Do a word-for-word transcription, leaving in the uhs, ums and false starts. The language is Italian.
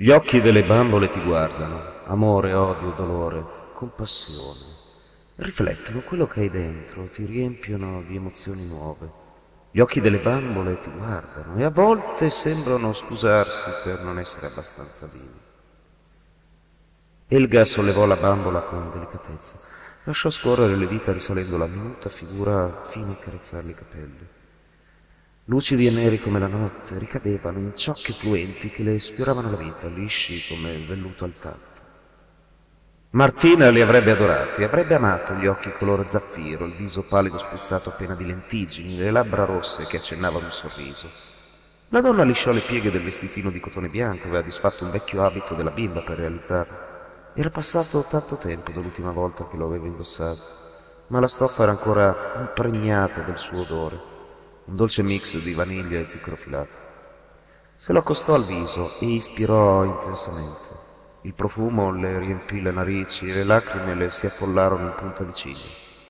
Gli occhi delle bambole ti guardano, amore, odio, dolore, compassione. Riflettono quello che hai dentro, ti riempiono di emozioni nuove. Gli occhi delle bambole ti guardano e a volte sembrano scusarsi per non essere abbastanza vivi. Elga sollevò la bambola con delicatezza, lasciò scorrere le dita risalendo la minuta figura fino a carezzarle i capelli. Lucidi e neri come la notte ricadevano in ciocche fluenti che le sfioravano la vita, lisci come il velluto al tatto. Martina li avrebbe adorati, avrebbe amato gli occhi color zaffiro, il viso pallido spruzzato appena di lentiggini, le labbra rosse che accennavano un sorriso. La donna lisciò le pieghe del vestitino di cotone bianco, aveva disfatto un vecchio abito della bimba per realizzarlo. Era passato tanto tempo dall'ultima volta che lo aveva indossato, ma la stoffa era ancora impregnata del suo odore, un dolce mix di vaniglia e zucchero filato. Se lo accostò al viso e ispirò intensamente. Il profumo le riempì le narici e le lacrime le si affollarono in punta di ciglia.